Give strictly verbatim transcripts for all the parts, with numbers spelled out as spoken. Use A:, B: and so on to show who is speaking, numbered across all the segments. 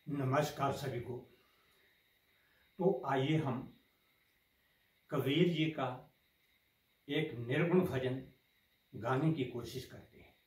A: नमस्कार सभी को। तो आइए हम कबीर जी का एक निर्गुण भजन गाने की कोशिश करते हैं।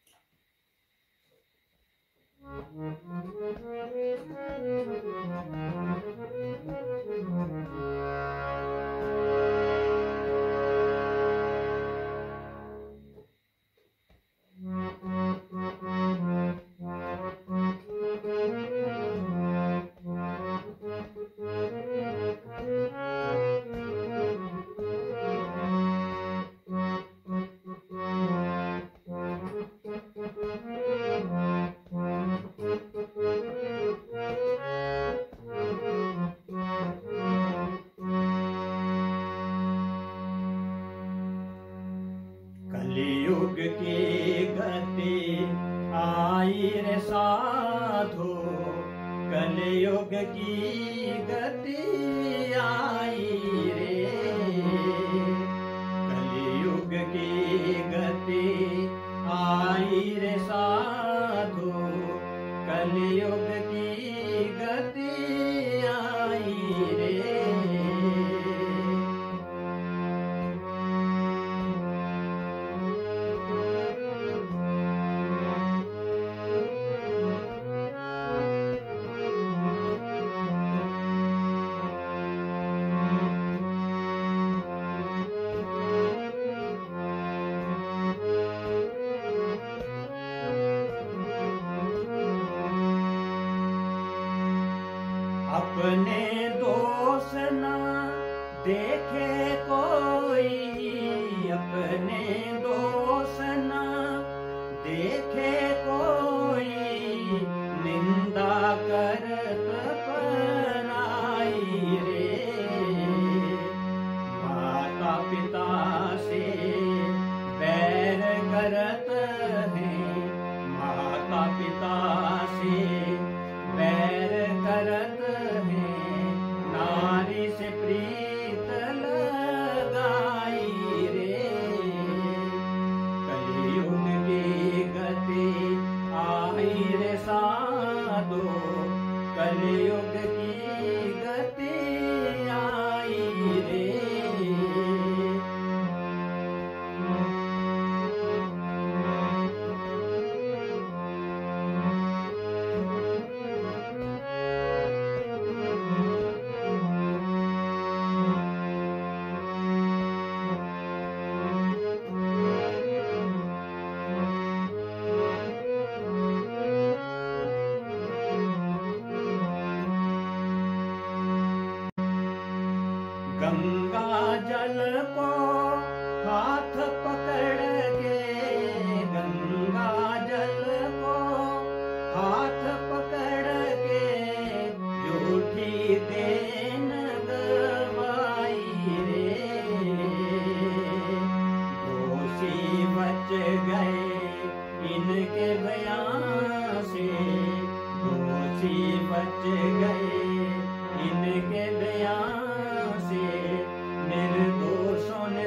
A: कलियुग की गति आई रे साधो, कलियुग की गति आई रे, कलियुग की गति आई रे साधो, कलियुग की गति आई रे। अपने दोष ना देखे कोई, अपने दोष ना देखे कोई, निंदा करत पराई रे। माता पिता से बैर करत हैं, माता पिता से बैर करत हैं, नारी से प्रीत लगाई रे। कलियुग की गति आई रे साधो, कलियुग की गति आई रे। गंगा जल को हाथ पकड़ के, गंगा जल को हाथ पकड़ के, झूठी देन गवाई रे। दोषी बच गए इनके बयान से, दोषी बच गए इनके बयान से, निर्दोषों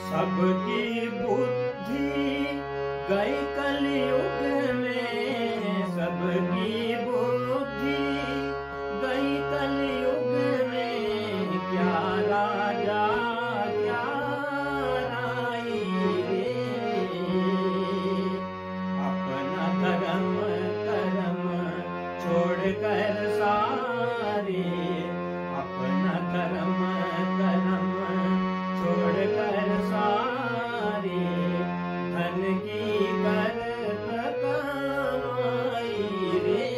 A: सबकी बुद्धि गई कलयुग में, सबकी बुद्धि गई कलयुग में, क्या राजा क्या राई रे, अपना धर्म कर्म छोड़कर सारे, अपना धर्म कर्म छोड़कर सारे, धन की करत कमाई रे,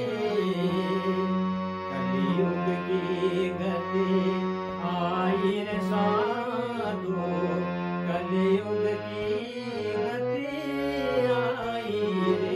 A: कलयुग की गति आई रे साधो, कलयुग की गति आई रे।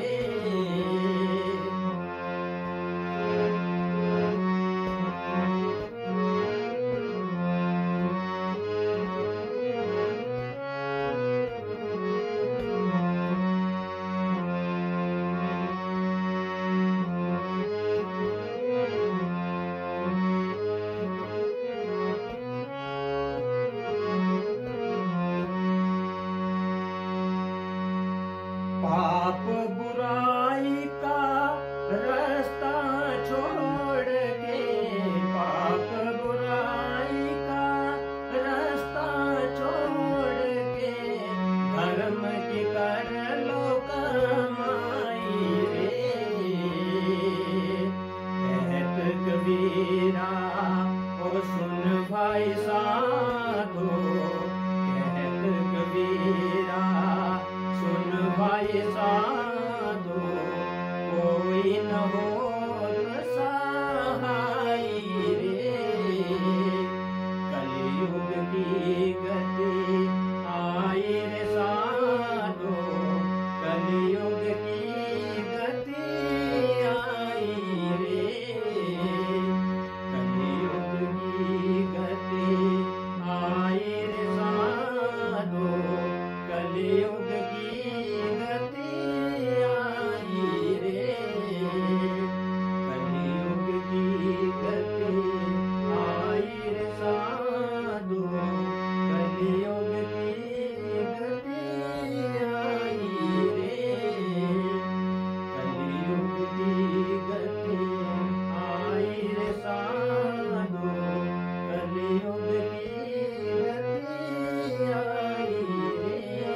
A: पाप बुराई का रास्ता छोड़ के, पाप बुराई का रास्ता छोड़ के, धर्म की कर लो कमाई रे, कहत कबीरा ओ सुन भाई साधो, कहत कबीरा सुन भाई साधो, कोई न हो सहाय रे, कलयुग की गति आई रे साधो, कलयुग की गति आई रे, कलयुग की गति आई रे साधो, कलयुग की गति आई रे, कलयुग की गति आई रे साधो, कलयुग की गति आई रे, कलयुग की गति आई रे साधो, कलयुग की गति आई रे,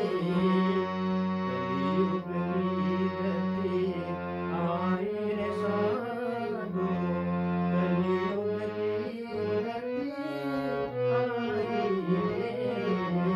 A: कलयुग की गति आई रे साधो, कलयुग की गति आई रे।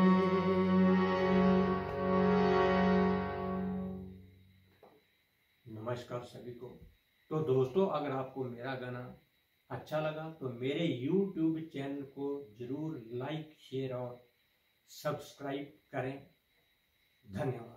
A: नमस्कार सभी को। तो दोस्तों, अगर आपको मेरा गाना अच्छा लगा तो मेरे यूट्यूब चैनल को जरूर लाइक शेयर और सब्सक्राइब करें। धन्यवाद।